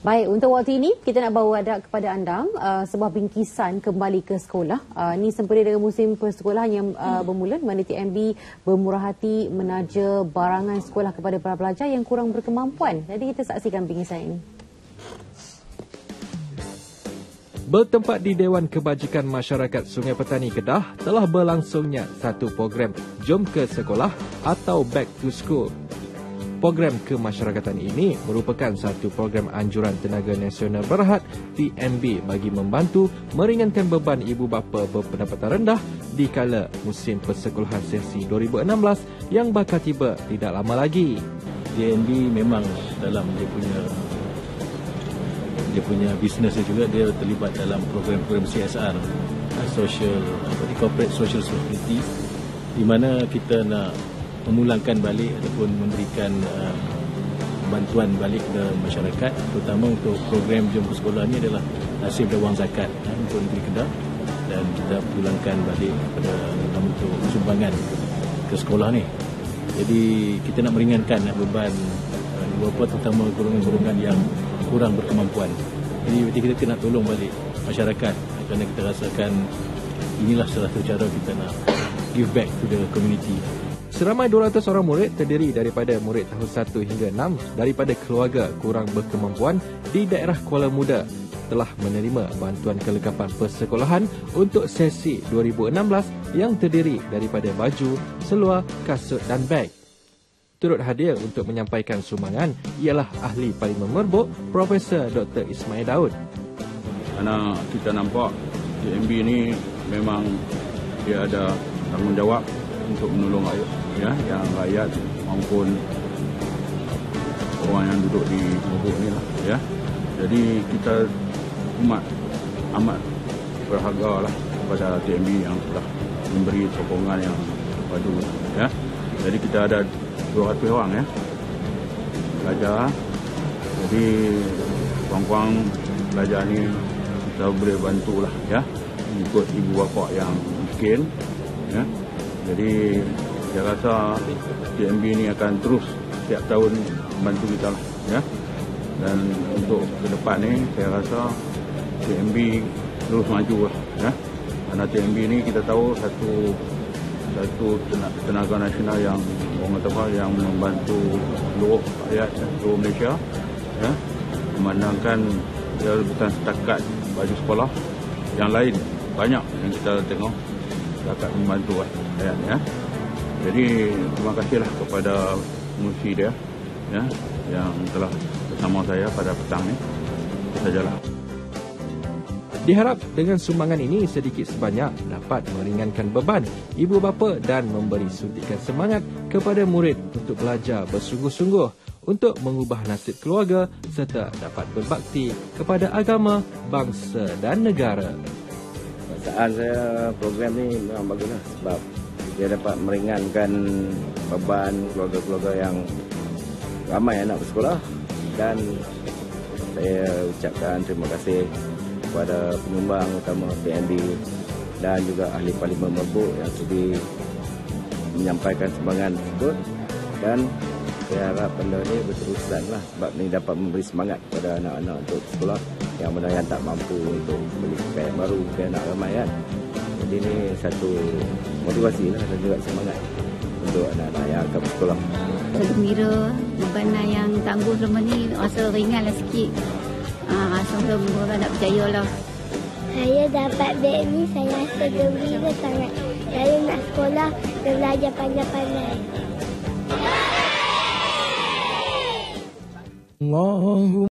Baik, untuk waktu ini kita nak bawa kepada anda sebuah bingkisan kembali ke sekolah. Ini sempena dengan musim persekolahan yang bermula, di mana TMB bermurah hati menaja barangan sekolah kepada para pelajar yang kurang berkemampuan. Jadi kita saksikan bingkisan ini. Bertempat di Dewan Kebajikan Masyarakat Sungai Petani Kedah, telah berlangsungnya satu program Jom ke Sekolah atau Back to School. Program kemasyarakatan ini merupakan satu program anjuran Tenaga Nasional Berhad TNB bagi membantu meringankan beban ibu bapa berpendapatan rendah di kala musim persekolahan sesi 2016 yang bakal tiba tidak lama lagi. TNB memang dalam dia punya bisnes juga, dia terlibat dalam program-program CSR, Corporate Social Security, di mana kita nak memulangkan balik ataupun memberikan bantuan balik ke masyarakat, terutama untuk program Jom ke Sekolah ni adalah hasil dari wang zakat untuk negeri Kedah, dan kita pulangkan balik kepada untuk sumbangan ke sekolah ni. Jadi kita nak meringankan beban ibu bapa, terutama golongan-golongan yang kurang berkemampuan. Jadi kita kena tolong balik masyarakat, kerana kita rasakan inilah salah satu cara kita nak give back to the community. Seramai 200 orang murid terdiri daripada murid tahun 1 hingga 6 daripada keluarga kurang berkemampuan di daerah Kuala Muda telah menerima bantuan kelengkapan persekolahan untuk sesi 2016 yang terdiri daripada baju, seluar, kasut dan beg. Turut hadir untuk menyampaikan sumbangan ialah Ahli Parlimen Merbuk, Profesor Dr. Ismail Daud. Kerana kita nampak TMB ni memang dia ada tanggungjawab untuk menolong yang rakyat maupun orang yang duduk di Merbuk ni lah, ya. Jadi kita amat berharga lah kepada TMB yang telah memberi sokongan yang padu, ya. Jadi kita ada 200 orang, ya, pelajar. Jadi kurang-kurang pelajar ni kita boleh bantulah, ya, ikut ibu bapa yang miskin, ya. Jadi saya rasa TMB ni akan terus setiap tahun membantu kita lah, ya. Dan untuk ke depan ni saya rasa TMB terus maju lah, ya. Karena TMB ni kita tahu satu tenaga nasional yang orang kata yang membantu seluruh rakyat seluruh Malaysia, ya. Memandangkan dia bukan setakat baju sekolah, yang lain banyak yang kita tengok akan membantu rakyat, ya. Jadi terima kasihlah kepada pengurusi dia, ya, yang telah bersama saya pada petang ni. Itu sajalah. Diharap dengan sumbangan ini sedikit sebanyak dapat meringankan beban ibu bapa dan memberi suntikan semangat kepada murid untuk belajar bersungguh-sungguh untuk mengubah nasib keluarga serta dapat berbakti kepada agama, bangsa dan negara. Perasaan saya program ni memang baguslah, sebab dia dapat meringankan beban keluarga-keluarga yang ramai anak bersekolah, dan saya ucapkan terima kasih kepada penyumbang utama TNB dan juga Ahli Parlimen Merbuk yang sudi menyampaikan sumbangan tersebut, dan saya harap benda ni berterusanlah, sebab ni dapat memberi semangat kepada anak-anak untuk sekolah yang mana yang tak mampu untuk beli pakaian baru ke anak ramai, kan. Jadi ni satu motivasi lah dan juga semangat untuk anak-anak yang akan bersekolah. Saya gembira beban yang tangguh selama ni, rasa ringanlah sikit. Semoga nak percaya lah. Saya dapat beg ni, saya rasa gembira sangat. Saya nak sekolah dan belajar pandai-pandai.